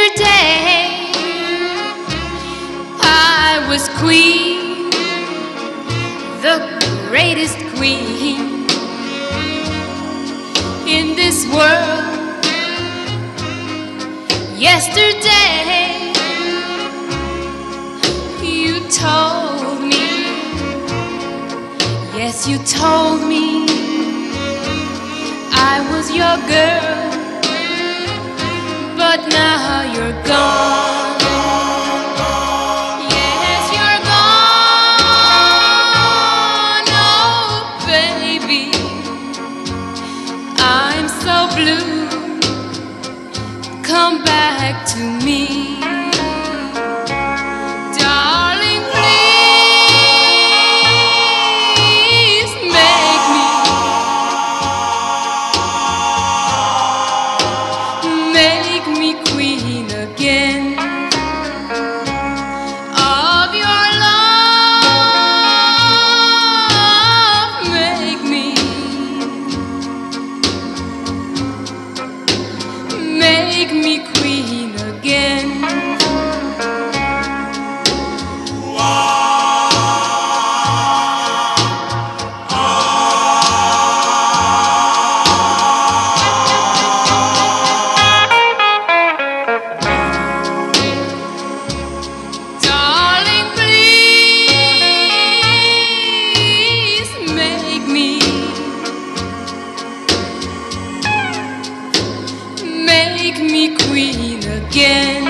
Yesterday I was queen, the greatest queen in this world. Yesterday you told me, yes, you told me I was your girl. But now you're gone. Yes, you're gone. Oh, baby, I'm so blue. Come back to me. Darling, please make me queen again of your love. Make me queen again. Make me queen again.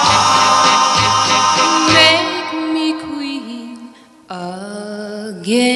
Make me queen again.